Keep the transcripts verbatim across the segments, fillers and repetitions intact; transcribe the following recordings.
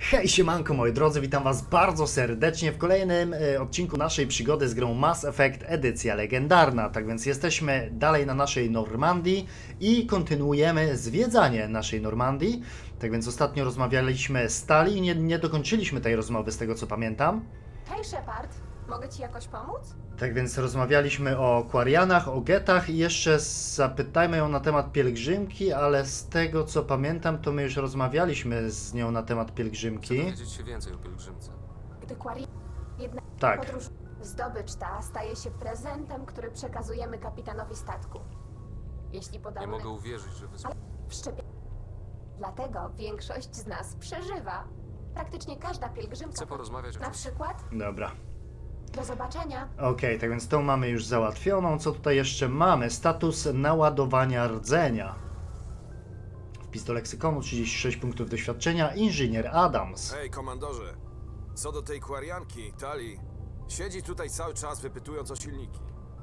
Hej siemanko moi drodzy, witam was bardzo serdecznie w kolejnym y, odcinku naszej przygody z grą Mass Effect edycja legendarna. Tak więc jesteśmy dalej na naszej Normandii i kontynuujemy zwiedzanie naszej Normandii. Tak więc ostatnio rozmawialiśmy z Tali i nie, nie dokończyliśmy tej rozmowy z tego co pamiętam. Hej Shepard, mogę ci jakoś pomóc? Tak więc rozmawialiśmy o Quarianach, o Getach i jeszcze zapytajmy ją na temat pielgrzymki, ale z tego co pamiętam, to my już rozmawialiśmy z nią na temat pielgrzymki. Chcę dowiedzieć się więcej o pielgrzymce. Gdy Quarian jedna Tak. podróż, zdobycz ta staje się prezentem, który przekazujemy kapitanowi statku. Jeśli Nie podamy mogę uwierzyć, że wyspa... w szczepie... Dlatego większość z nas przeżywa. Praktycznie każda pielgrzymka... Chcę porozmawiać o Na czymś. przykład? Dobra. Do zobaczenia. Okej, tak więc tą mamy już załatwioną. Co tutaj jeszcze mamy? Status naładowania rdzenia. Wpis do leksykonu, trzydzieści sześć punktów doświadczenia. Inżynier Adams. Hej, komandorze. Co do tej Quarianki, Tali, siedzi tutaj cały czas wypytując o silniki.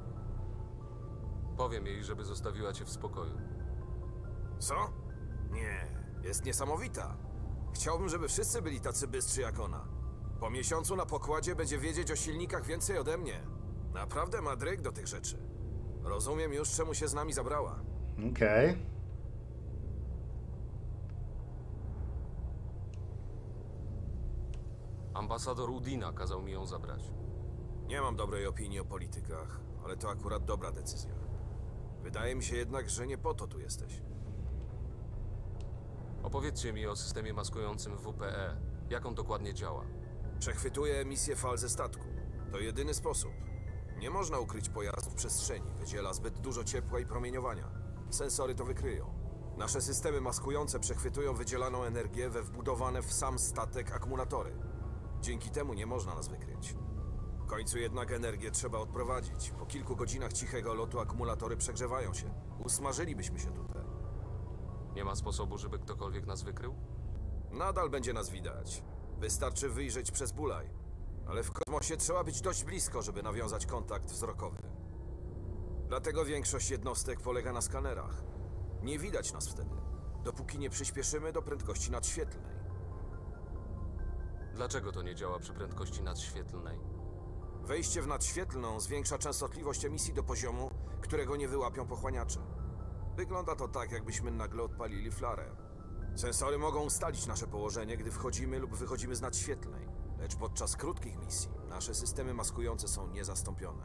Powiem jej, żeby zostawiła cię w spokoju. Co? Nie, jest niesamowita. Chciałbym, żeby wszyscy byli tacy bystrzy jak ona. Po miesiącu na pokładzie będzie wiedzieć o silnikach więcej ode mnie. Naprawdę ma dryg do tych rzeczy. Rozumiem już, czemu się z nami zabrała. Okej. Ambasador Udina kazał mi ją zabrać. Nie mam dobrej opinii o politykach, ale to akurat dobra decyzja. Wydaje mi się jednak, że nie po to tu jesteś. Opowiedzcie mi o systemie maskującym W P E. Jak on dokładnie działa? Przechwytuje emisję fal ze statku. To jedyny sposób. Nie można ukryć pojazdu w przestrzeni. Wydziela zbyt dużo ciepła i promieniowania. Sensory to wykryją. Nasze systemy maskujące przechwytują wydzielaną energię we wbudowane w sam statek akumulatory. Dzięki temu nie można nas wykryć. W końcu jednak energię trzeba odprowadzić. Po kilku godzinach cichego lotu akumulatory przegrzewają się. Usmażylibyśmy się tutaj. Nie ma sposobu, żeby ktokolwiek nas wykrył? Nadal będzie nas widać. Wystarczy wyjrzeć przez bulaj. Ale w kosmosie trzeba być dość blisko, żeby nawiązać kontakt wzrokowy. Dlatego większość jednostek polega na skanerach. Nie widać nas wtedy, dopóki nie przyspieszymy do prędkości nadświetlnej. Dlaczego to nie działa przy prędkości nadświetlnej? Wejście w nadświetlną zwiększa częstotliwość emisji do poziomu, którego nie wyłapią pochłaniacze. Wygląda to tak, jakbyśmy nagle odpalili flarę. Sensory mogą ustalić nasze położenie, gdy wchodzimy lub wychodzimy z nadświetlnej. Lecz podczas krótkich misji nasze systemy maskujące są niezastąpione.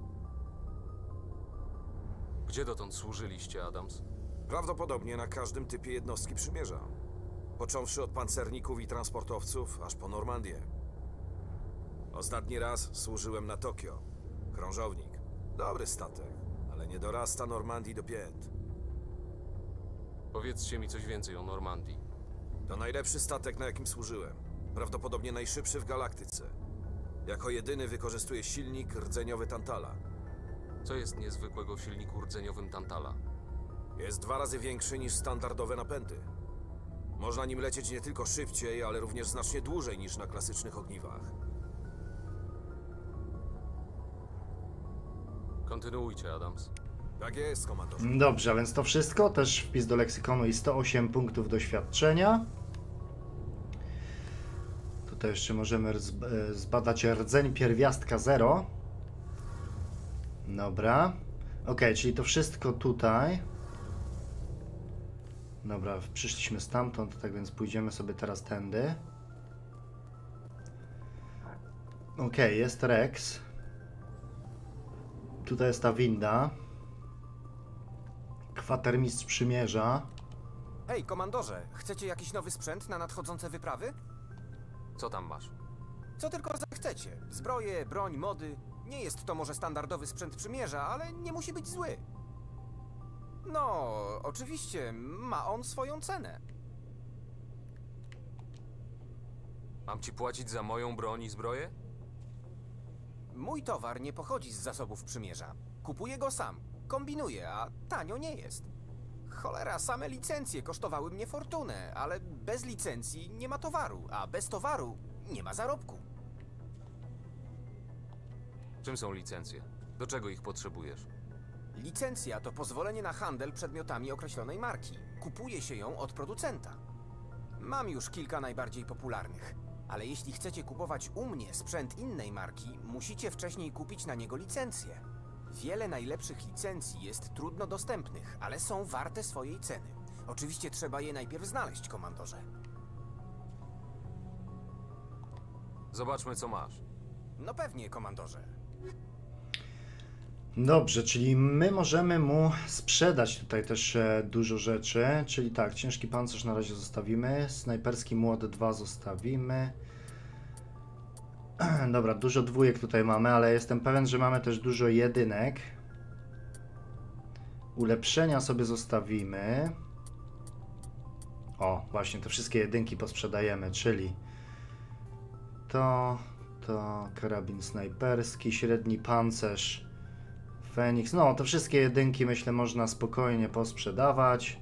Gdzie dotąd służyliście, Adams? Prawdopodobnie na każdym typie jednostki przymierza. Począwszy od pancerników i transportowców, aż po Normandię. Ostatni raz służyłem na Tokio. Krążownik. Dobry statek, ale nie dorasta Normandii do pięt. Powiedzcie mi coś więcej o Normandii. To najlepszy statek, na jakim służyłem. Prawdopodobnie najszybszy w galaktyce. Jako jedyny wykorzystuje silnik rdzeniowy Tantala. Co jest niezwykłego w silniku rdzeniowym Tantala? Jest dwa razy większy niż standardowe napędy. Można nim lecieć nie tylko szybciej, ale również znacznie dłużej niż na klasycznych ogniwach. Kontynuujcie, Adams. Tak jest, komandorze. Dobrze, więc to wszystko. Też wpis do leksykonu i sto osiem punktów doświadczenia. Tutaj jeszcze możemy zbadać rdzeń pierwiastka zero. Dobra. Ok, czyli to wszystko tutaj. Dobra, przyszliśmy stamtąd, tak więc pójdziemy sobie teraz tędy. Ok, jest Rex. Tutaj jest ta winda. Kwatermistrz przymierza. Hej, komandorze, chcecie jakiś nowy sprzęt na nadchodzące wyprawy? Co tam masz? Co tylko zechcecie. Zbroje, broń, mody. Nie jest to może standardowy sprzęt przymierza, ale nie musi być zły. No, oczywiście, ma on swoją cenę. Mam ci płacić za moją broń i zbroję? Mój towar nie pochodzi z zasobów przymierza. Kupuję go sam. Kombinuję, a tanio nie jest. Cholera, same licencje kosztowały mnie fortunę, ale bez licencji nie ma towaru, a bez towaru nie ma zarobku. Czym są licencje? Do czego ich potrzebujesz? Licencja to pozwolenie na handel przedmiotami określonej marki. Kupuje się ją od producenta. Mam już kilka najbardziej popularnych, ale jeśli chcecie kupować u mnie sprzęt innej marki, musicie wcześniej kupić na niego licencję. Wiele najlepszych licencji jest trudno dostępnych, ale są warte swojej ceny. Oczywiście trzeba je najpierw znaleźć, komandorze. Zobaczmy, co masz. No pewnie, komandorze. Dobrze, czyli my możemy mu sprzedać tutaj też e, dużo rzeczy, czyli tak, ciężki pancerz na razie zostawimy, snajperski młot dwa zostawimy. Dobra, dużo dwójek tutaj mamy, ale jestem pewien, że mamy też dużo jedynek. Ulepszenia sobie zostawimy. O, właśnie te wszystkie jedynki posprzedajemy, czyli to, to karabin snajperski, średni pancerz, Feniks. No, te wszystkie jedynki myślę można spokojnie posprzedawać.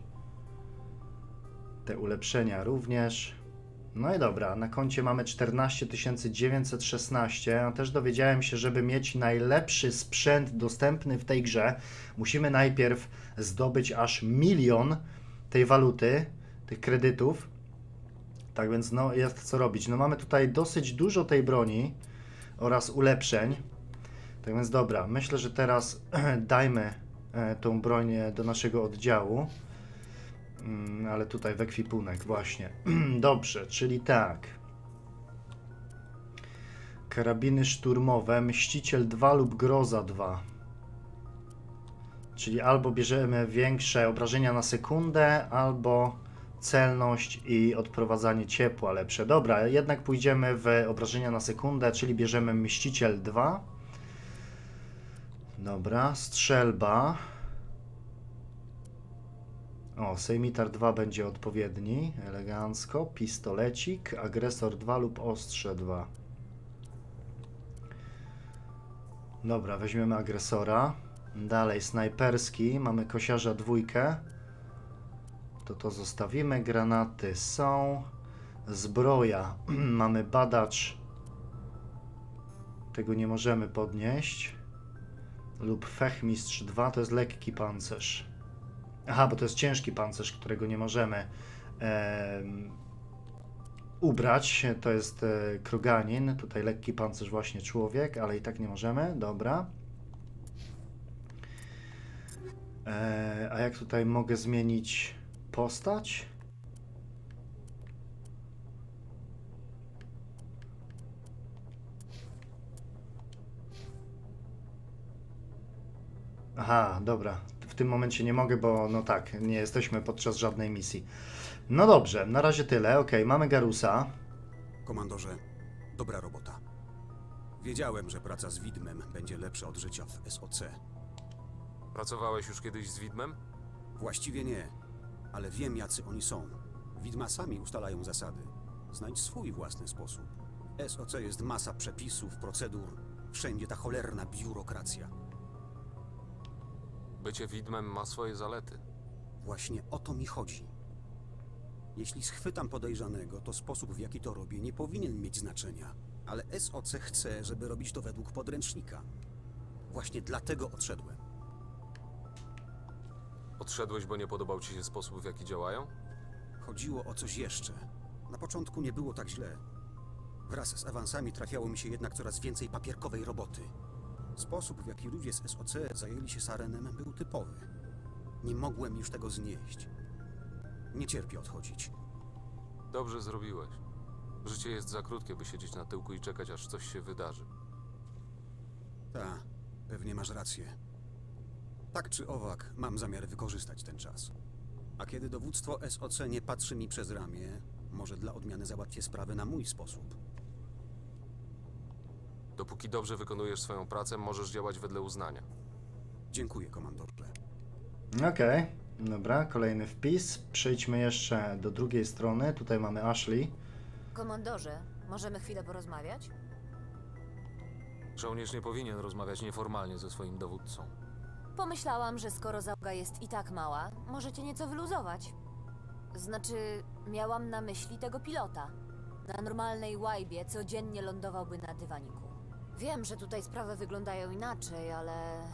Te ulepszenia również. No i dobra, na koncie mamy czternaście tysięcy dziewięćset szesnaście, a też dowiedziałem się, żeby mieć najlepszy sprzęt dostępny w tej grze, musimy najpierw zdobyć aż milion tej waluty, tych kredytów. Tak więc no jest co robić. No mamy tutaj dosyć dużo tej broni oraz ulepszeń. Tak więc dobra, myślę, że teraz dajmy tą broń do naszego oddziału. Ale tutaj w ekwipunek właśnie. Dobrze, czyli tak. Karabiny szturmowe, Mściciel dwa lub Groza dwa. Czyli albo bierzemy większe obrażenia na sekundę, albo celność i odprowadzanie ciepła lepsze. Dobra, jednak pójdziemy w obrażenia na sekundę, czyli bierzemy Mściciel dwa. Dobra, strzelba. O, Sejmitar dwa będzie odpowiedni, elegancko, pistolecik, Agresor dwa lub Ostrze dwa. Dobra, weźmiemy Agresora. Dalej, snajperski, mamy Kosiarza dwójkę. To to zostawimy, granaty są. Zbroja, mamy Badacz. Tego nie możemy podnieść. Lub Fechmistrz dwa, to jest lekki pancerz. Aha, bo to jest ciężki pancerz, którego nie możemy e, ubrać. To jest e, Kroganin. Tutaj lekki pancerz właśnie człowiek, ale i tak nie możemy. Dobra. E, a jak tutaj mogę zmienić postać? Aha, dobra. W tym momencie nie mogę, bo no tak, nie jesteśmy podczas żadnej misji. No dobrze, na razie tyle. Ok, mamy Garusa. Komandorze, dobra robota. Wiedziałem, że praca z widmem będzie lepsza od życia w S O C. Pracowałeś już kiedyś z widmem? Właściwie nie, ale wiem, jacy oni są. Widma sami ustalają zasady. Znajdź swój własny sposób. S O C jest masa przepisów, procedur. Wszędzie ta cholerna biurokracja. Bycie widmem ma swoje zalety. Właśnie o to mi chodzi. Jeśli schwytam podejrzanego, to sposób, w jaki to robię, nie powinien mieć znaczenia. Ale S O C chce, żeby robić to według podręcznika. Właśnie dlatego odszedłem. Odszedłeś, bo nie podobał ci się sposób, w jaki działają? Chodziło o coś jeszcze. Na początku nie było tak źle. Wraz z awansami trafiało mi się jednak coraz więcej papierkowej roboty. Sposób, w jaki ludzie z S O C zajęli się Sarenem, był typowy. Nie mogłem już tego znieść. Nie cierpię odchodzić. Dobrze zrobiłeś. Życie jest za krótkie, by siedzieć na tyłku i czekać, aż coś się wydarzy. Ta, pewnie masz rację. Tak czy owak, mam zamiar wykorzystać ten czas. A kiedy dowództwo S O C nie patrzy mi przez ramię, może dla odmiany załatwię sprawę na mój sposób. Dopóki dobrze wykonujesz swoją pracę, możesz działać wedle uznania. Dziękuję, komandorze. Okej, okay. Dobra, kolejny wpis. Przejdźmy jeszcze do drugiej strony. Tutaj mamy Ashley. Komandorze, możemy chwilę porozmawiać? Żołnierz nie powinien rozmawiać nieformalnie ze swoim dowódcą. Pomyślałam, że skoro załoga jest i tak mała, możecie nieco wyluzować. Znaczy, miałam na myśli tego pilota. Na normalnej łajbie codziennie lądowałby na dywaniku. Wiem, że tutaj sprawy wyglądają inaczej, ale...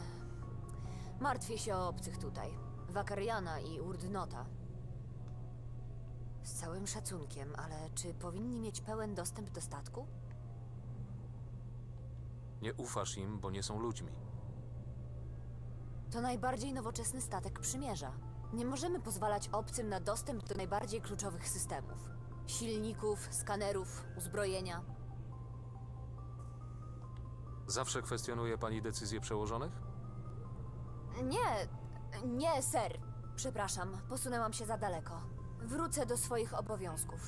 martwię się o obcych tutaj. Wakariana i Urdnota. Z całym szacunkiem, ale czy powinni mieć pełen dostęp do statku? Nie ufasz im, bo nie są ludźmi. To najbardziej nowoczesny statek przymierza. Nie możemy pozwalać obcym na dostęp do najbardziej kluczowych systemów. Silników, skanerów, uzbrojenia. Zawsze kwestionuje pani decyzje przełożonych? Nie, nie, ser. Przepraszam, posunęłam się za daleko. Wrócę do swoich obowiązków.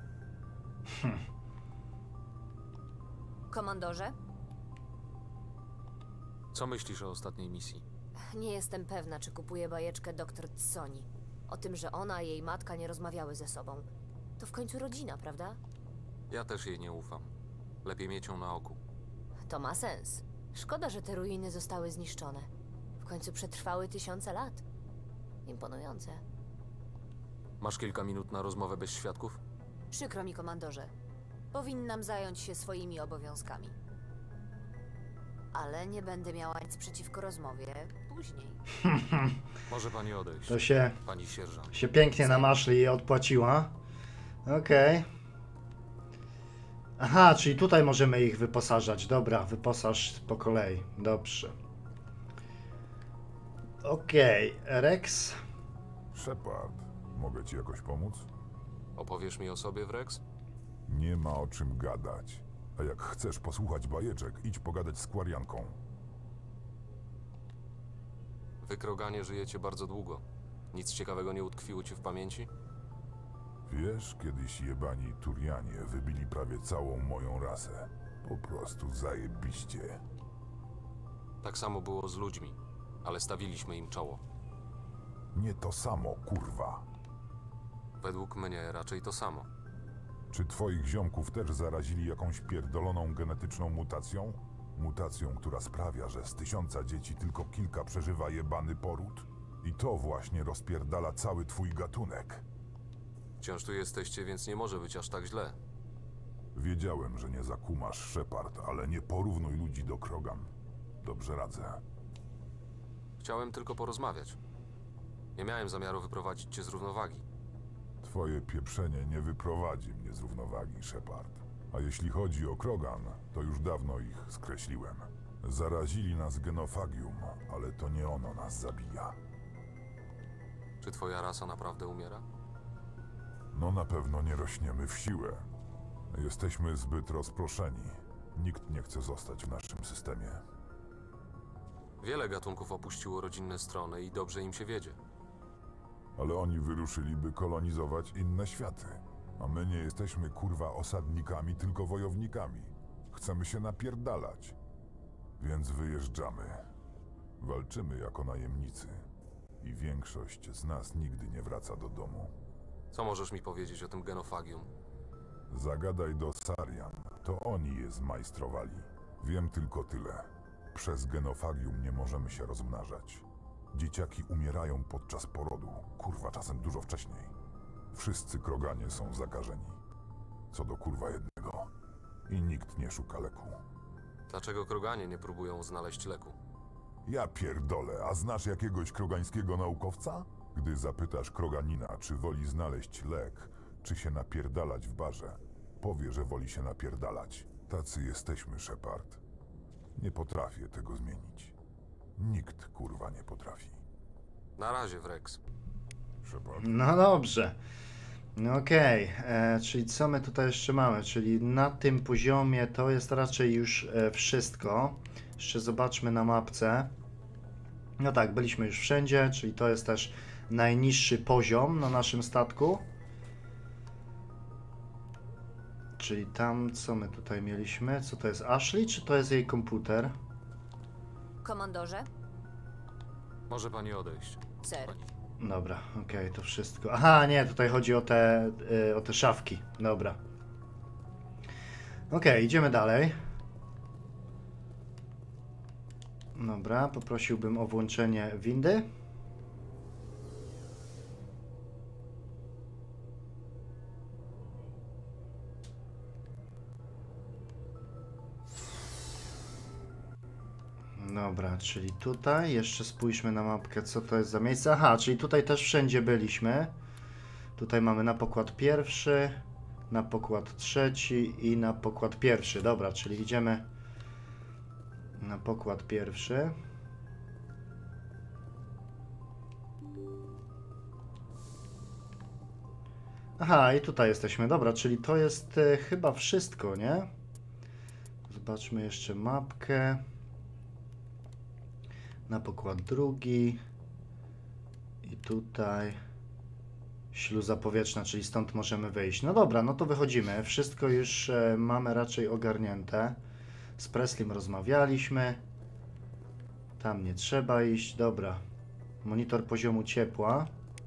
Komandorze? Co myślisz o ostatniej misji? Nie jestem pewna, czy kupuję bajeczkę doktor Tsoni. O tym, że ona i jej matka nie rozmawiały ze sobą. To w końcu rodzina, prawda? Ja też jej nie ufam. Lepiej mieć ją na oku. To ma sens. Szkoda, że te ruiny zostały zniszczone. W końcu przetrwały tysiące lat. Imponujące. Masz kilka minut na rozmowę bez świadków? Przykro mi, komandorze. Powinnam zająć się swoimi obowiązkami. Ale nie będę miała nic przeciwko rozmowie później. Może pani odejść. To się, Pani sierżant. się pięknie namaszli i odpłaciła. Okej. Okay. Aha, czyli tutaj możemy ich wyposażać. Dobra, wyposaż po kolei. Dobrze. Okej, okay. Rex. Shepard, mogę ci jakoś pomóc? Opowiesz mi o sobie, Wrex? Nie ma o czym gadać. A jak chcesz posłuchać bajeczek, idź pogadać z Kwarianką. Wy, Kroganie, żyjecie bardzo długo. Nic ciekawego nie utkwiło ci w pamięci? Wiesz, kiedyś jebani Turianie wybili prawie całą moją rasę. Po prostu zajebiście. Tak samo było z ludźmi, ale stawiliśmy im czoło. Nie to samo, kurwa. Według mnie raczej to samo. Czy twoich ziomków też zarazili jakąś pierdoloną genetyczną mutacją? Mutacją, która sprawia, że z tysiąca dzieci tylko kilka przeżywa jebany poród? I to właśnie rozpierdala cały twój gatunek. Wciąż tu jesteście, więc nie może być aż tak źle. Wiedziałem, że nie zakumasz, Shepard, ale nie porównuj ludzi do Krogan. Dobrze radzę. Chciałem tylko porozmawiać. Nie miałem zamiaru wyprowadzić cię z równowagi. Twoje pieprzenie nie wyprowadzi mnie z równowagi, Shepard. A jeśli chodzi o Krogan, to już dawno ich skreśliłem. Zarazili nas genofagium, ale to nie ono nas zabija. Czy twoja rasa naprawdę umiera? No na pewno nie rośniemy w siłę. Jesteśmy zbyt rozproszeni. Nikt nie chce zostać w naszym systemie. Wiele gatunków opuściło rodzinne strony i dobrze im się wiedzie. Ale oni wyruszyliby kolonizować inne światy. A my nie jesteśmy kurwa osadnikami, tylko wojownikami. Chcemy się napierdalać. Więc wyjeżdżamy. Walczymy jako najemnicy. I większość z nas nigdy nie wraca do domu. Co możesz mi powiedzieć o tym genofagium? Zagadaj do Sarian. To oni je zmajstrowali. Wiem tylko tyle. Przez genofagium nie możemy się rozmnażać. Dzieciaki umierają podczas porodu. Kurwa, czasem dużo wcześniej. Wszyscy Kroganie są zakażeni. Co do kurwa jednego. I nikt nie szuka leku. Dlaczego Kroganie nie próbują znaleźć leku? Ja pierdolę, a znasz jakiegoś krogańskiego naukowca? Gdy zapytasz Kroganina, czy woli znaleźć lek, czy się napierdalać w barze, powie, że woli się napierdalać. Tacy jesteśmy, Shepard. Nie potrafię tego zmienić. Nikt, kurwa, nie potrafi. Na razie, Wrex. Shepard. No dobrze. No okej, okay. Czyli co my tutaj jeszcze mamy? Czyli na tym poziomie to jest raczej już e, wszystko. Jeszcze zobaczmy na mapce. No tak, byliśmy już wszędzie, czyli to jest też najniższy poziom na naszym statku. Czyli tam, co my tutaj mieliśmy? Co to jest, Ashley, czy to jest jej komputer? Komandorze? Może pani odejść. Ser. Pani. Dobra, okej, okay, to wszystko. Aha, nie, tutaj chodzi o te, y, o te szafki. Dobra. Okej, okay, idziemy dalej. Dobra, poprosiłbym o włączenie windy. Dobra, czyli tutaj jeszcze spójrzmy na mapkę, co to jest za miejsce. Aha, czyli tutaj też wszędzie byliśmy. Tutaj mamy na pokład pierwszy, na pokład trzeci i na pokład pierwszy. Dobra, czyli idziemy na pokład pierwszy. Aha, i tutaj jesteśmy. Dobra, czyli to jest e, chyba wszystko, nie? Zobaczmy jeszcze mapkę. Na pokład drugi. I tutaj śluza powietrzna, czyli stąd możemy wyjść. No dobra, no to wychodzimy. Wszystko już e, mamy raczej ogarnięte. Z Preslim rozmawialiśmy. Tam nie trzeba iść. Dobra. Monitor poziomu ciepła.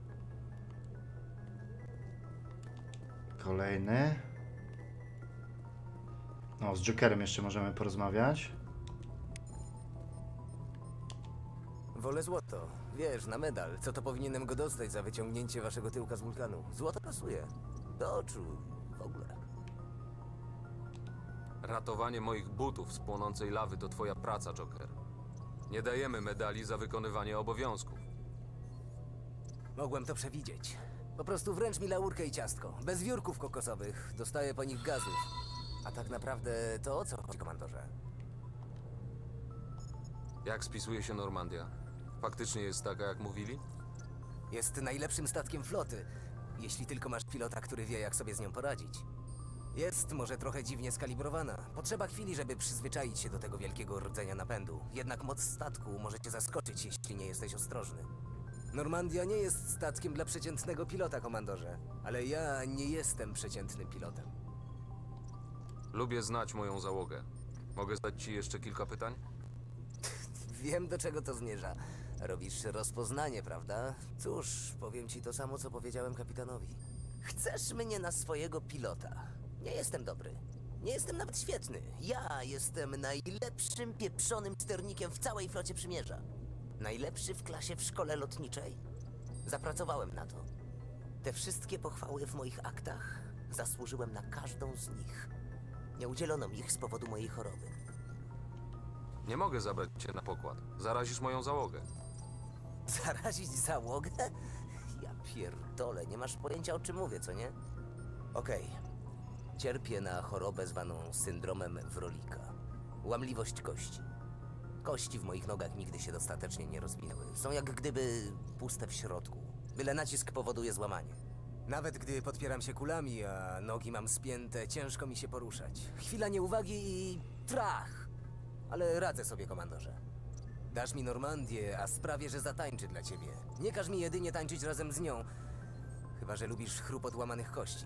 Kolejny. O, z Jokerem jeszcze możemy porozmawiać. Wolę złoto. Wiesz, na medal. Co to powinienem go dostać za wyciągnięcie waszego tyłka z wulkanu? Złoto pasuje. Do oczu. W ogóle. Ratowanie moich butów z płonącej lawy to twoja praca, Joker. Nie dajemy medali za wykonywanie obowiązków. Mogłem to przewidzieć. Po prostu wręcz mi laurkę i ciastko. Bez wiórków kokosowych. Dostaję po nich gazów. A tak naprawdę to o co chodzi, komandorze? Jak spisuje się Normandia? Faktycznie jest taka, jak mówili? Jest najlepszym statkiem floty. Jeśli tylko masz pilota, który wie, jak sobie z nią poradzić. Jest może trochę dziwnie skalibrowana. Potrzeba chwili, żeby przyzwyczaić się do tego wielkiego rdzenia napędu. Jednak moc statku może cię zaskoczyć, jeśli nie jesteś ostrożny. Normandia nie jest statkiem dla przeciętnego pilota, komandorze. Ale ja nie jestem przeciętnym pilotem. Lubię znać moją załogę. Mogę zadać ci jeszcze kilka pytań? Wiem, do czego to zmierza. Robisz rozpoznanie, prawda? Cóż, powiem ci to samo, co powiedziałem kapitanowi. Chcesz mnie na swojego pilota. Nie jestem dobry. Nie jestem nawet świetny. Ja jestem najlepszym pieprzonym sternikiem w całej flocie przymierza. Najlepszy w klasie w szkole lotniczej. Zapracowałem na to. Te wszystkie pochwały w moich aktach zasłużyłem na każdą z nich. Nie udzielono mi ich z powodu mojej choroby. Nie mogę zabrać cię na pokład. Zarazisz moją załogę. Zarazić załogę? Ja pierdolę, nie masz pojęcia, o czym mówię, co nie? Okej. Cierpię na chorobę zwaną syndromem Wrolika. Łamliwość kości. Kości w moich nogach nigdy się dostatecznie nie rozwinęły. Są jak gdyby puste w środku. Byle nacisk powoduje złamanie. Nawet gdy podpieram się kulami, a nogi mam spięte, ciężko mi się poruszać. Chwila nieuwagi i trach! Ale radzę sobie, komandorze. Dasz mi Normandię, a sprawię, że zatańczy dla ciebie. Nie każ mi jedynie tańczyć razem z nią. Chyba że lubisz chrupot łamanych kości.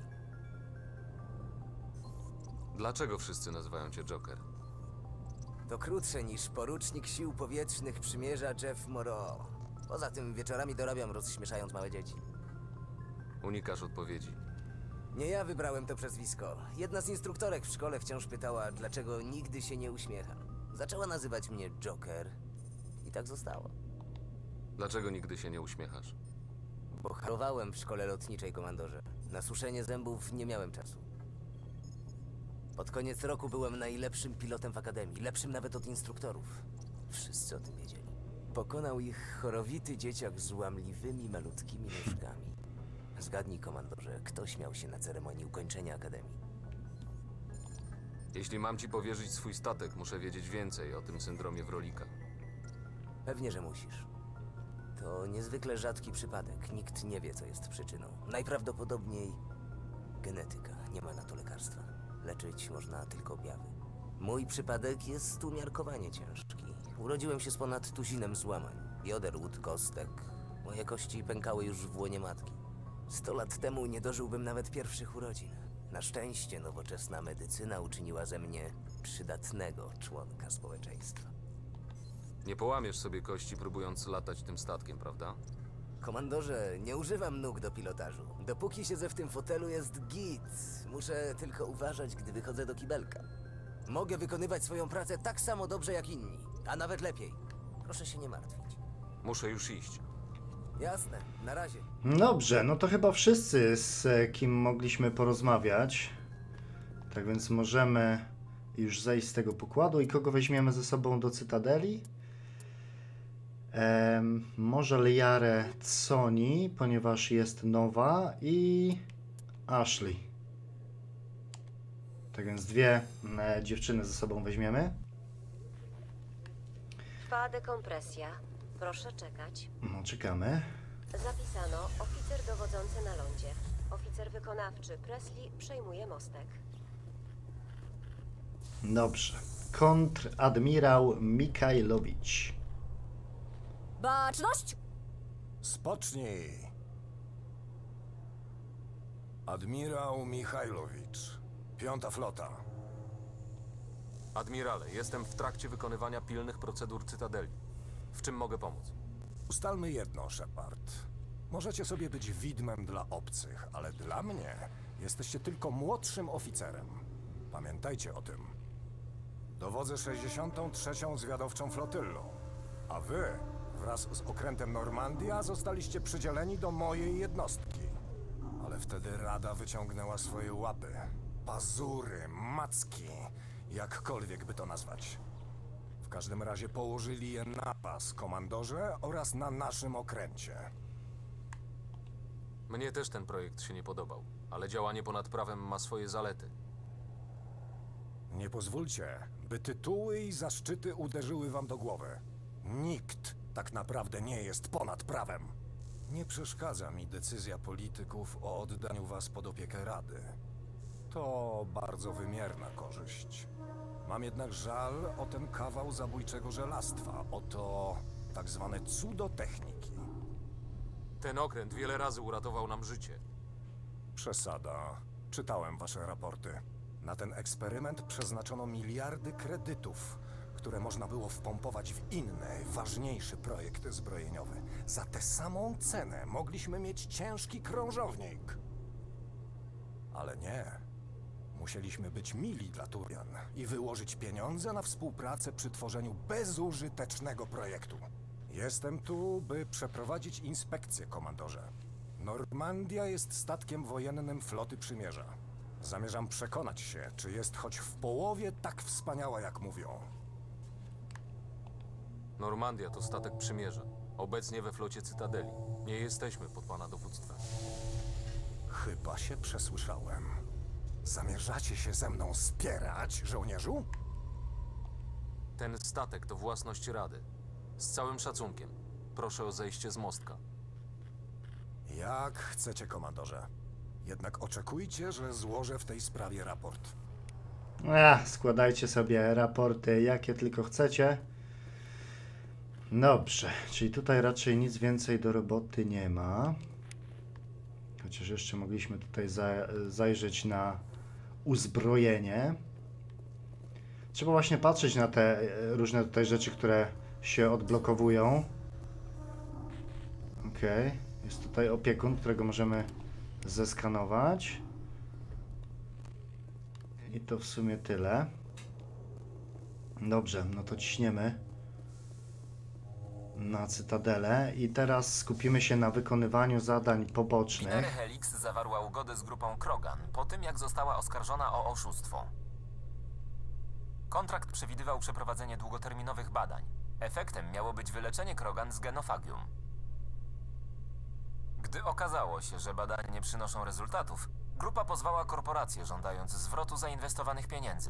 Dlaczego wszyscy nazywają cię Joker? To krótsze niż porucznik sił powietrznych przymierza Jeff Moreau. Poza tym wieczorami dorabiam, rozśmieszając małe dzieci. Unikasz odpowiedzi. Nie ja wybrałem to przezwisko. Jedna z instruktorek w szkole wciąż pytała, dlaczego nigdy się nie uśmiecham. Zaczęła nazywać mnie Joker i tak zostało. Dlaczego nigdy się nie uśmiechasz? Bo chorowałem w szkole lotniczej, komandorze. Na suszenie zębów nie miałem czasu. Pod koniec roku byłem najlepszym pilotem w akademii, lepszym nawet od instruktorów. Wszyscy o tym wiedzieli. Pokonał ich chorowity dzieciak z łamliwymi, malutkimi nóżkami. Zgadnij, komandorze, kto śmiał się na ceremonii ukończenia akademii? Jeśli mam ci powierzyć swój statek, muszę wiedzieć więcej o tym syndromie Wrolika. Pewnie, że musisz. To niezwykle rzadki przypadek. Nikt nie wie, co jest przyczyną. Najprawdopodobniej genetyka. Nie ma na to lekarstwa. Leczyć można tylko objawy. Mój przypadek jest umiarkowanie ciężki. Urodziłem się z ponad tuzinem złamań. Bioder, łód, kostek. Moje kości pękały już w łonie matki. Sto lat temu nie dożyłbym nawet pierwszych urodzin. Na szczęście nowoczesna medycyna uczyniła ze mnie przydatnego członka społeczeństwa. Nie połamiesz sobie kości, próbując latać tym statkiem, prawda? Komandorze, nie używam nóg do pilotażu. Dopóki siedzę w tym fotelu, jest git. Muszę tylko uważać, gdy wychodzę do kibelka. Mogę wykonywać swoją pracę tak samo dobrze jak inni, a nawet lepiej. Proszę się nie martwić. Muszę już iść. Jasne, na razie. Dobrze, no to chyba wszyscy, z kim mogliśmy porozmawiać. Tak więc możemy już zejść z tego pokładu. I kogo weźmiemy ze sobą do Cytadeli? Em, może Liarę Soni, ponieważ jest nowa, i Ashley. Tak więc dwie e, dziewczyny ze sobą weźmiemy. Trwa dekompresja. Proszę czekać. No, czekamy. Zapisano oficer dowodzący na lądzie. Oficer wykonawczy Presley przejmuje mostek. Dobrze. Kontradmirał Mikajlowicz. Baczność! Spocznij. Admirał Michajlowicz. Piąta flota. Admirale, jestem w trakcie wykonywania pilnych procedur Cytadeli. W czym mogę pomóc? Ustalmy jedno, Shepard. Możecie sobie być widmem dla obcych, ale dla mnie jesteście tylko młodszym oficerem. Pamiętajcie o tym. Dowodzę sześćdziesiątą trzecią zwiadowczą flotyllą, a wy wraz z okrętem Normandia zostaliście przydzieleni do mojej jednostki. Ale wtedy Rada wyciągnęła swoje łapy, pazury, macki, jakkolwiek by to nazwać. W każdym razie położyli je na pas komandorze oraz na naszym okręcie. Mnie też ten projekt się nie podobał, ale działanie ponad prawem ma swoje zalety. Nie pozwólcie, by tytuły i zaszczyty uderzyły wam do głowy. Nikt tak naprawdę nie jest ponad prawem. Nie przeszkadza mi decyzja polityków o oddaniu was pod opiekę Rady. To bardzo wymierna korzyść. Mam jednak żal o ten kawał zabójczego żelastwa, o to tak zwane cudo techniki. Ten okręt wiele razy uratował nam życie. Przesada. Czytałem wasze raporty. Na ten eksperyment przeznaczono miliardy kredytów, które można było wpompować w inny, ważniejszy projekt zbrojeniowy. Za tę samą cenę mogliśmy mieć ciężki krążownik. Ale nie. Musieliśmy być mili dla Turian i wyłożyć pieniądze na współpracę przy tworzeniu bezużytecznego projektu. Jestem tu, by przeprowadzić inspekcję, komandorze. Normandia jest statkiem wojennym floty Przymierza. Zamierzam przekonać się, czy jest choć w połowie tak wspaniała, jak mówią. Normandia to statek Przymierza. Obecnie we flocie Cytadeli. Nie jesteśmy pod pana dowództwem. Chyba się przesłyszałem. Zamierzacie się ze mną spierać, żołnierzu? Ten statek to własność Rady. Z całym szacunkiem. Proszę o zejście z mostka. Jak chcecie, komandorze. Jednak oczekujcie, że złożę w tej sprawie raport. Ach, składajcie sobie raporty, jakie tylko chcecie. Dobrze, czyli tutaj raczej nic więcej do roboty nie ma. Chociaż jeszcze mogliśmy tutaj za, zajrzeć na uzbrojenie. Trzeba właśnie patrzeć na te różne tutaj rzeczy, które się odblokowują. Ok, jest tutaj opiekun, którego możemy zeskanować. I to w sumie tyle. Dobrze, no to ciśniemy na Cytadelę i teraz skupimy się na wykonywaniu zadań pobocznych. Binary Helix zawarła ugodę z grupą Krogan po tym, jak została oskarżona o oszustwo. Kontrakt przewidywał przeprowadzenie długoterminowych badań. Efektem miało być wyleczenie Krogan z genofagium. Gdy okazało się, że badania nie przynoszą rezultatów, grupa pozwała korporację, żądając zwrotu zainwestowanych pieniędzy.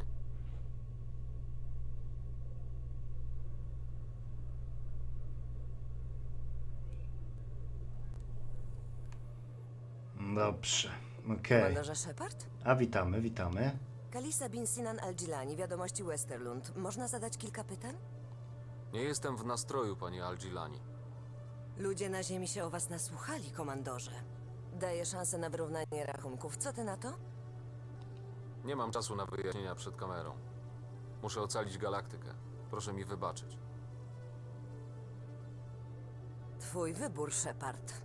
Dobrze, okej. Komandorze Shepard? A witamy, witamy. Kalisa bin Sinan Al-Jilani, Wiadomości Westerlund. Można zadać kilka pytań? Nie jestem w nastroju, pani Al-Jilani. Ludzie na ziemi się o was nasłuchali, komandorze. Daję szansę na wyrównanie rachunków. Co ty na to? Nie mam czasu na wyjaśnienia przed kamerą. Muszę ocalić galaktykę. Proszę mi wybaczyć. Twój wybór, Shepard.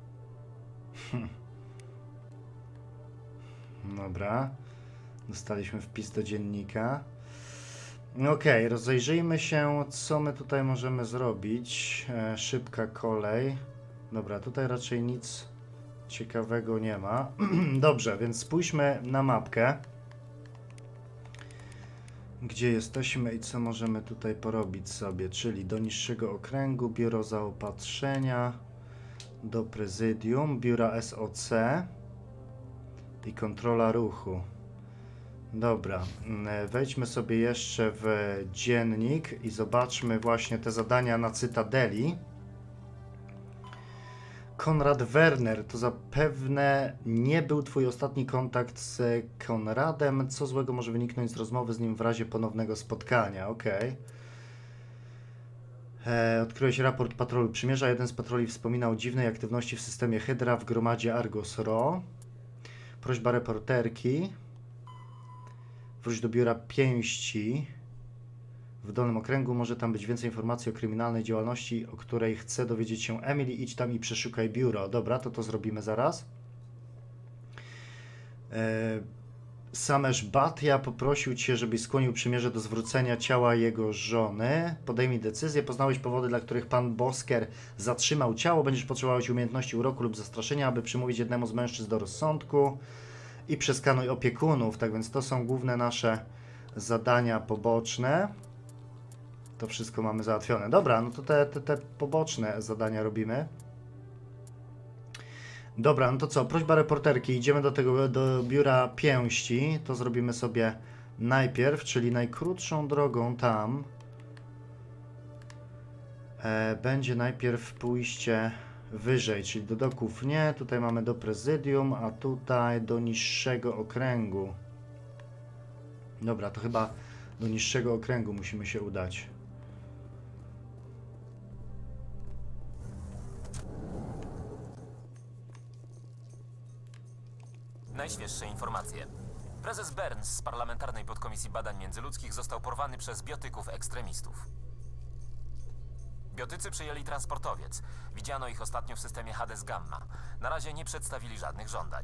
Dobra. Dostaliśmy wpis do dziennika. Okej, okay, rozejrzyjmy się, co my tutaj możemy zrobić. E, szybka kolej. Dobra, tutaj raczej nic ciekawego nie ma. Dobrze, więc spójrzmy na mapkę. Gdzie jesteśmy i co możemy tutaj porobić sobie, czyli do niższego okręgu, biuro zaopatrzenia, do prezydium, biura S O C i kontrola ruchu. Dobra, wejdźmy sobie jeszcze w dziennik i zobaczmy właśnie te zadania na Cytadeli. Konrad Werner, to zapewne nie był twój ostatni kontakt z Konradem. Co złego może wyniknąć z rozmowy z nim w razie ponownego spotkania? Okej. Okay. Odkryłeś raport patrolu Przymierza. Jeden z patroli wspominał o dziwnej aktywności w systemie Hydra w gromadzie Argos Ro. Prośba reporterki. Wróć do biura pięści w Dolnym Okręgu. Może tam być więcej informacji o kryminalnej działalności, o której chce dowiedzieć się Emily. Idź tam i przeszukaj biuro. Dobra, to to zrobimy zaraz. E, Samesh Bhatia poprosił cię, żebyś skłonił Przymierze do zwrócenia ciała jego żony. Podejmij decyzję. Poznałeś powody, dla których pan Bosker zatrzymał ciało. Będziesz potrzebować umiejętności uroku lub zastraszenia, aby przymówić jednemu z mężczyzn do rozsądku. I przeskanuj opiekunów. Tak więc to są główne nasze zadania poboczne. To wszystko mamy załatwione. Dobra, no to te, te, te poboczne zadania robimy. Dobra, no to co? Prośba reporterki. Idziemy do tego, do biura pięści. To zrobimy sobie najpierw, czyli najkrótszą drogą tam. E, będzie najpierw pójście wyżej, czyli do doków nie. Tutaj mamy do prezydium, a tutaj do niższego okręgu. Dobra, to chyba do niższego okręgu musimy się udać. Najświeższe informacje. Prezes Burns z Parlamentarnej Podkomisji Badań Międzyludzkich został porwany przez biotyków ekstremistów. Biotycy przyjęli transportowiec. Widziano ich ostatnio w systemie Hades Gamma. Na razie nie przedstawili żadnych żądań.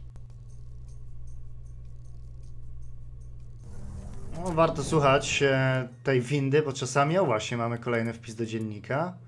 No, warto słuchać e, tej windy, bo czasami, o właśnie, mamy kolejny wpis do dziennika.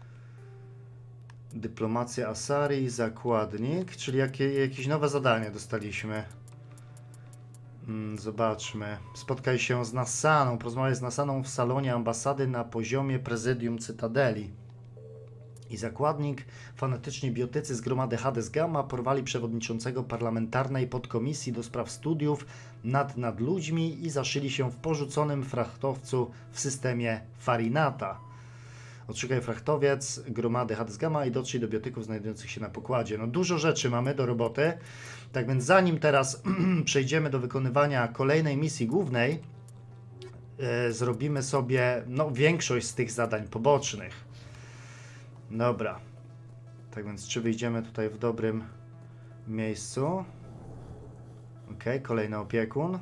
Dyplomacja Asari, zakładnik, czyli jakie, jakieś nowe zadanie dostaliśmy. Hmm, zobaczmy. Spotkaj się z Nasaną, porozmawiaj z Nasaną w salonie ambasady na poziomie prezydium Cytadeli. I zakładnik, fanatyczni biotycy z gromady Hades Gamma porwali przewodniczącego parlamentarnej podkomisji do spraw studiów nad nadludźmi i zaszyli się w porzuconym frachtowcu w systemie Farinata. Odszukaj frachtowiec gromady Hades Gamma i dotrzyj do biotyków znajdujących się na pokładzie. No dużo rzeczy mamy do roboty. Tak więc zanim teraz przejdziemy do wykonywania kolejnej misji głównej, yy, zrobimy sobie no, większość z tych zadań pobocznych. Dobra. Tak więc czy wyjdziemy tutaj w dobrym miejscu? Ok, kolejny opiekun.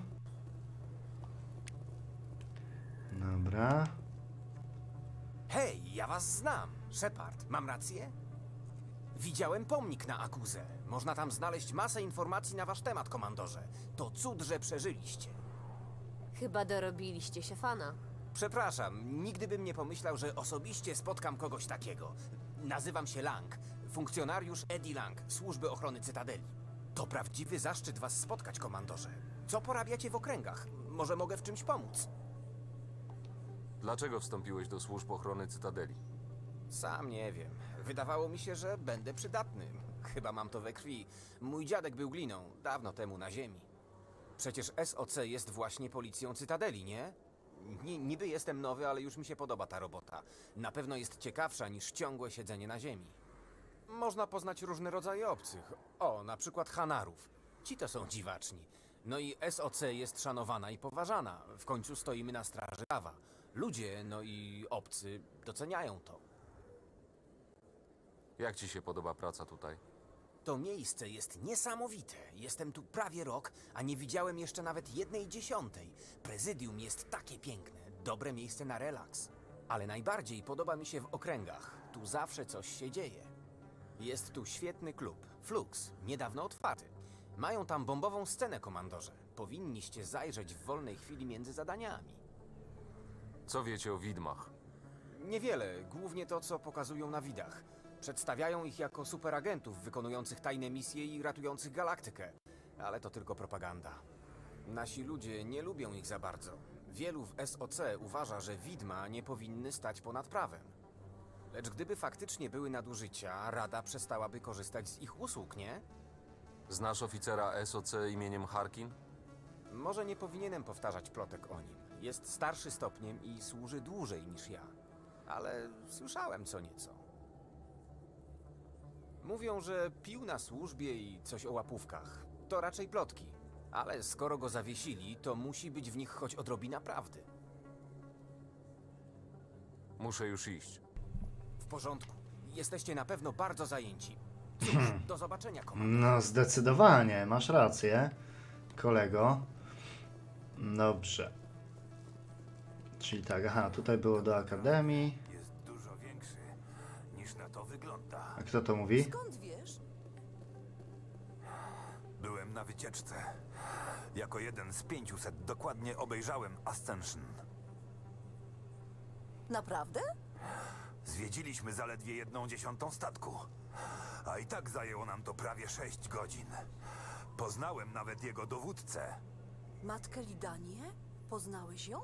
Dobra. Hej, ja was znam. Shepard, mam rację? Widziałem pomnik na Akuzę. Można tam znaleźć masę informacji na wasz temat, komandorze. To cud, że przeżyliście. Chyba dorobiliście się fana. Przepraszam, nigdy bym nie pomyślał, że osobiście spotkam kogoś takiego. Nazywam się Lang, funkcjonariusz Eddie Lang, Służby Ochrony Cytadeli. To prawdziwy zaszczyt was spotkać, komandorze. Co porabiacie w okręgach? Może mogę w czymś pomóc? Dlaczego wstąpiłeś do służb ochrony Cytadeli? Sam nie wiem. Wydawało mi się, że będę przydatny. Chyba mam to we krwi. Mój dziadek był gliną, dawno temu na ziemi. Przecież S O C jest właśnie policją Cytadeli, nie? N- niby jestem nowy, ale już mi się podoba ta robota. Na pewno jest ciekawsza niż ciągłe siedzenie na ziemi. Można poznać różne rodzaje obcych. O, na przykład Hanarów. Ci to są dziwaczni. No i S O C jest szanowana i poważana. W końcu stoimy na straży prawa. Ludzie, no i obcy doceniają to. Jak ci się podoba praca tutaj? To miejsce jest niesamowite. Jestem tu prawie rok, a nie widziałem jeszcze nawet jednej dziesiątej. Prezydium jest takie piękne, dobre miejsce na relaks. Ale najbardziej podoba mi się w okręgach. Tu zawsze coś się dzieje. Jest tu świetny klub, Flux, niedawno otwarty. Mają tam bombową scenę, komandorze. Powinniście zajrzeć w wolnej chwili między zadaniami. Co wiecie o widmach? Niewiele, głównie to, co pokazują na widach. Przedstawiają ich jako superagentów wykonujących tajne misje i ratujących galaktykę. Ale to tylko propaganda. Nasi ludzie nie lubią ich za bardzo. Wielu w S O C uważa, że widma nie powinny stać ponad prawem. Lecz gdyby faktycznie były nadużycia, Rada przestałaby korzystać z ich usług, nie? Znasz oficera S O C imieniem Harkin? Może nie powinienem powtarzać plotek o nim. Jest starszy stopniem i służy dłużej niż ja. Ale słyszałem co nieco. Mówią, że pił na służbie i coś o łapówkach. To raczej plotki. Ale skoro go zawiesili, to musi być w nich choć odrobina prawdy. Muszę już iść. W porządku. Jesteście na pewno bardzo zajęci. Cóż, do zobaczenia, komandor. No zdecydowanie, masz rację, kolego. Dobrze. Czyli tak, aha, tutaj było do Akademii. Jest dużo większy niż na to wygląda. A kto to mówi? Skąd wiesz? Byłem na wycieczce. Jako jeden z pięciuset dokładnie obejrzałem Ascension. Naprawdę? Zwiedziliśmy zaledwie jedną dziesiątą statku. A i tak zajęło nam to prawie sześć godzin. Poznałem nawet jego dowódcę. Matkę Lidanię? Poznałeś ją?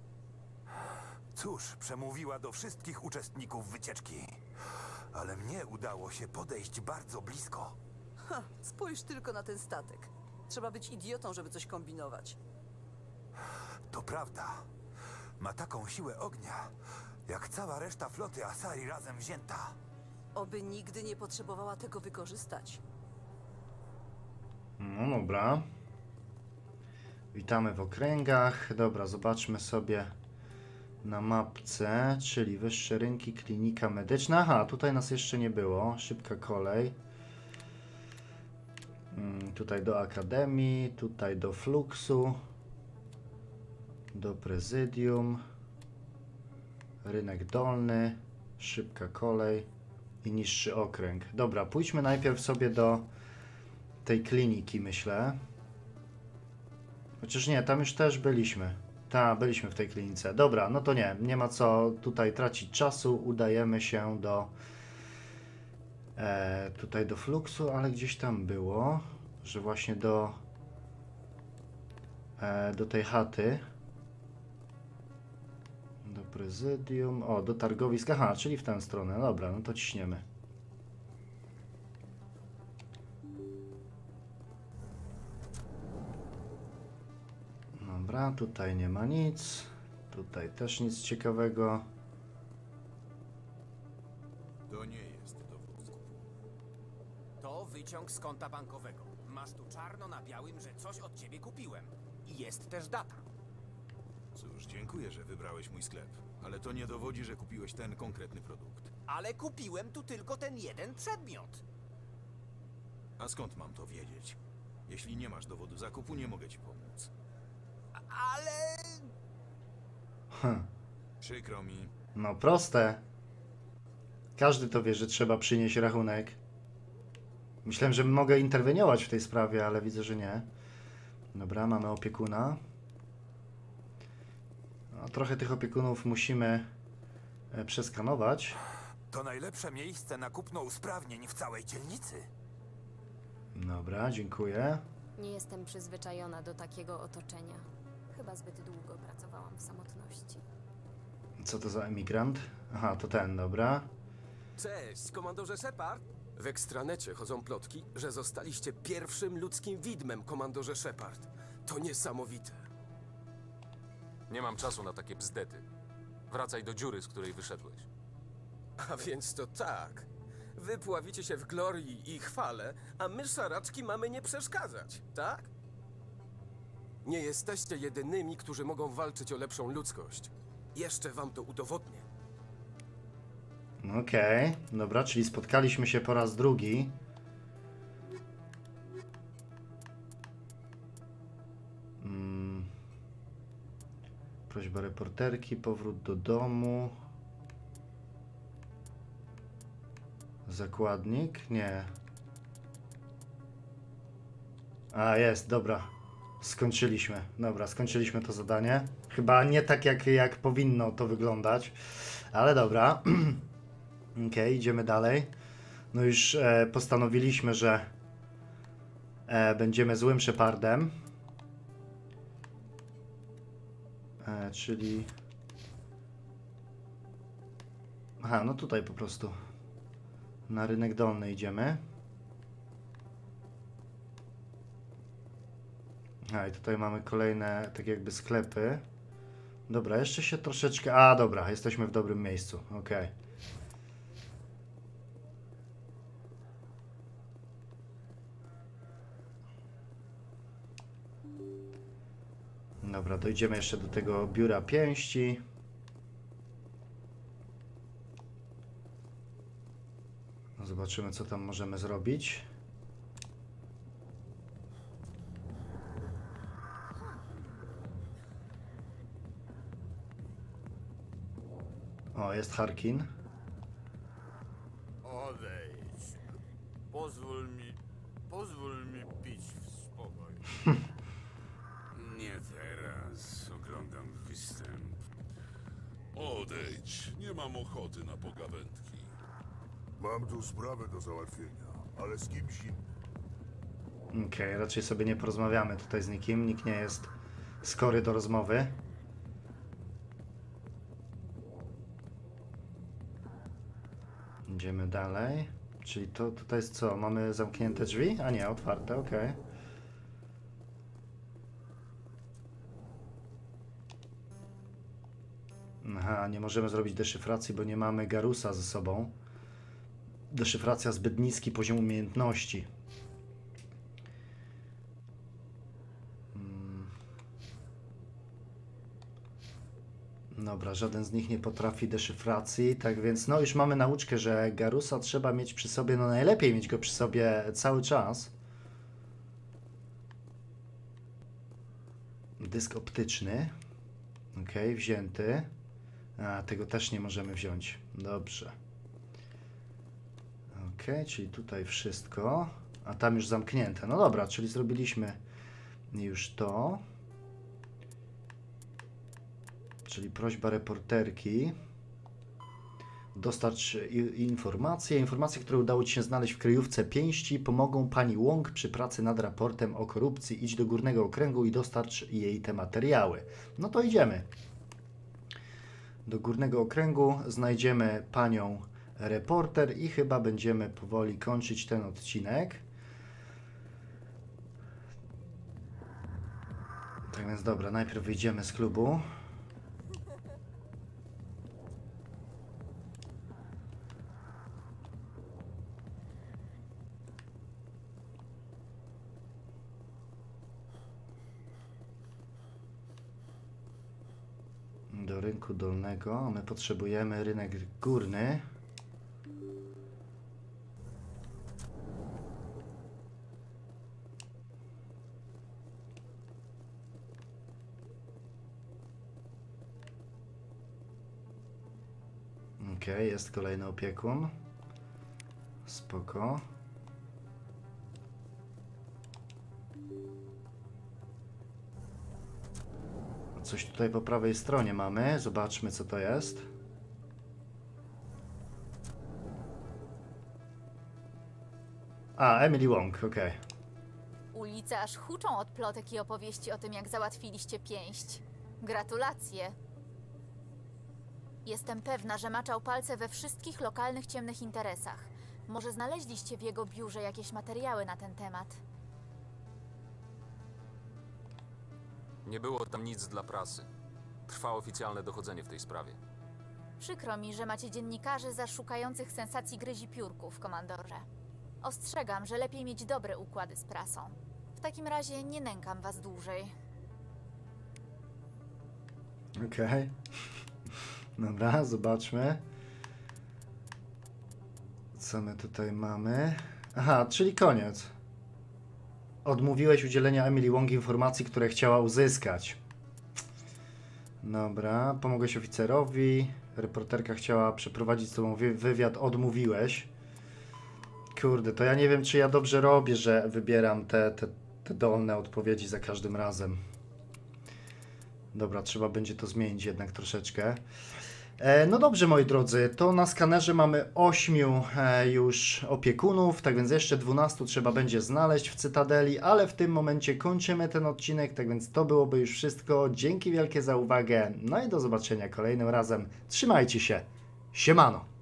Cóż, przemówiła do wszystkich uczestników wycieczki. Ale mnie udało się podejść bardzo blisko. Ha, spójrz tylko na ten statek. Trzeba być idiotą, żeby coś kombinować. To prawda. Ma taką siłę ognia, jak cała reszta floty Asari razem wzięta. Oby nigdy nie potrzebowała tego wykorzystać. No dobra. Witamy w okręgach. Dobra, zobaczmy sobie na mapce, czyli wyższe rynki, klinika medyczna. Aha, tutaj nas jeszcze nie było. Szybka kolej. Hmm, tutaj do Akademii, tutaj do Fluxu, do Prezydium, rynek dolny, szybka kolej i niższy okręg. Dobra, pójdźmy najpierw sobie do tej kliniki, myślę. Chociaż nie, tam już też byliśmy. Tak, byliśmy w tej klinice. Dobra, no to nie, nie ma co tutaj tracić czasu. Udajemy się do e, tutaj do Fluxu, ale gdzieś tam było, że właśnie do e, do tej chaty. Do Prezydium. O, do targowiska. Aha, czyli w tę stronę. Dobra, no to ciśniemy. Dobra, tutaj nie ma nic. Tutaj też nic ciekawego. To nie jest dowód skupu. To wyciąg z konta bankowego. Masz tu czarno na białym, że coś od ciebie kupiłem. I jest też data. Cóż, dziękuję, że wybrałeś mój sklep, ale to nie dowodzi, że kupiłeś ten konkretny produkt. Ale kupiłem tu tylko ten jeden przedmiot. A skąd mam to wiedzieć? Jeśli nie masz dowodu zakupu, nie mogę ci pomóc. Ale... Hm. Przykro mi. No proste. Każdy to wie, że trzeba przynieść rachunek. Myślałem, że mogę interweniować w tej sprawie, ale widzę, że nie. Dobra, mamy opiekuna. No, trochę tych opiekunów musimy e, przeskanować. To najlepsze miejsce na kupno usprawnień w całej dzielnicy. Dobra, dziękuję. Nie jestem przyzwyczajona do takiego otoczenia. Chyba zbyt długo pracowałam w samotności. Co to za emigrant? Aha, to ten, dobra. Cześć, komandorze Shepard. W ekstranecie chodzą plotki, że zostaliście pierwszym ludzkim widmem, komandorze Shepard. To niesamowite. Nie mam czasu na takie bzdety. Wracaj do dziury, z której wyszedłeś. A więc to tak. Wy pławicie się w glorii i chwale, a my szaraczki mamy nie przeszkadzać, tak? Nie jesteście jedynymi, którzy mogą walczyć o lepszą ludzkość. Jeszcze wam to udowodnię. Okej, okay. Dobra, czyli spotkaliśmy się po raz drugi. Hmm. Prośba reporterki, powrót do domu. Zakładnik? Nie. A, jest, dobra. Skończyliśmy. Dobra, skończyliśmy to zadanie. Chyba nie tak, jak, jak powinno to wyglądać. Ale dobra. Okej, okay, idziemy dalej. No już e, postanowiliśmy, że e, będziemy złym Shepardem. E, czyli... Aha, no tutaj po prostu na rynek dolny idziemy. A i tutaj mamy kolejne tak jakby sklepy. Dobra, jeszcze się troszeczkę... A, dobra, jesteśmy w dobrym miejscu. Ok. Dobra, dojdziemy jeszcze do tego biura pięści. Zobaczymy, co tam możemy zrobić. O, jest Harkin. Odejdź. Pozwól mi... Pozwól mi pić w spokoju. Nie teraz. Oglądam występ. Odejdź. Nie mam ochoty na pogawędki. Mam tu sprawę do załatwienia, ale z kimś innym. Okej, okay, raczej sobie nie porozmawiamy tutaj z nikim. Nikt nie jest skory do rozmowy. Idziemy dalej. Czyli to tutaj jest co? Mamy zamknięte drzwi? A nie, otwarte, ok. Aha, nie możemy zrobić deszyfracji, bo nie mamy Garusa ze sobą. Deszyfracja zbyt niski poziom umiejętności. Hmm. Dobra, żaden z nich nie potrafi deszyfracji, tak więc no już mamy nauczkę, że Garusa trzeba mieć przy sobie, no najlepiej mieć go przy sobie cały czas. Dysk optyczny. Ok, wzięty. A, tego też nie możemy wziąć. Dobrze. Ok, czyli tutaj wszystko. A tam już zamknięte. No dobra, czyli zrobiliśmy już to. Czyli prośba reporterki. Dostarcz informacje. Informacje, które udało Ci się znaleźć w kryjówce pięści, pomogą Pani Wong przy pracy nad raportem o korupcji. Idź do Górnego Okręgu i dostarcz jej te materiały. No to idziemy. Do Górnego Okręgu znajdziemy Panią reporter i chyba będziemy powoli kończyć ten odcinek. Tak więc dobra, najpierw wyjdziemy z klubu. Do rynku dolnego, a my potrzebujemy rynek górny. Ok, jest kolejny opiekun. Spoko. Coś tutaj po prawej stronie mamy. Zobaczmy, co to jest. A, Emily Wong, okej. Okay. Ulice aż huczą od plotek i opowieści o tym, jak załatwiliście pięść. Gratulacje. Jestem pewna, że maczał palce we wszystkich lokalnych ciemnych interesach. Może znaleźliście w jego biurze jakieś materiały na ten temat? Nie było tam nic dla prasy. Trwa oficjalne dochodzenie w tej sprawie. Przykro mi, że macie dziennikarzy za szukających sensacji gryzi piórków, komandorze. Ostrzegam, że lepiej mieć dobre układy z prasą. W takim razie nie nękam was dłużej. Okej. Okay. Dobra, zobaczmy. Co my tutaj mamy? Aha, czyli koniec. Odmówiłeś udzielenia Emily Wong informacji, które chciała uzyskać. Dobra, pomogłeś oficerowi. Reporterka chciała przeprowadzić z tobą wy wywiad, odmówiłeś. Kurde, to ja nie wiem, czy ja dobrze robię, że wybieram te, te, te dolne odpowiedzi za każdym razem. Dobra, trzeba będzie to zmienić jednak troszeczkę. E, no dobrze, moi drodzy, to na skanerze mamy ośmiu e, już opiekunów, tak więc jeszcze dwunastu trzeba będzie znaleźć w Cytadeli, ale w tym momencie kończymy ten odcinek, tak więc to byłoby już wszystko. Dzięki wielkie za uwagę, no i do zobaczenia kolejnym razem. Trzymajcie się, siemano!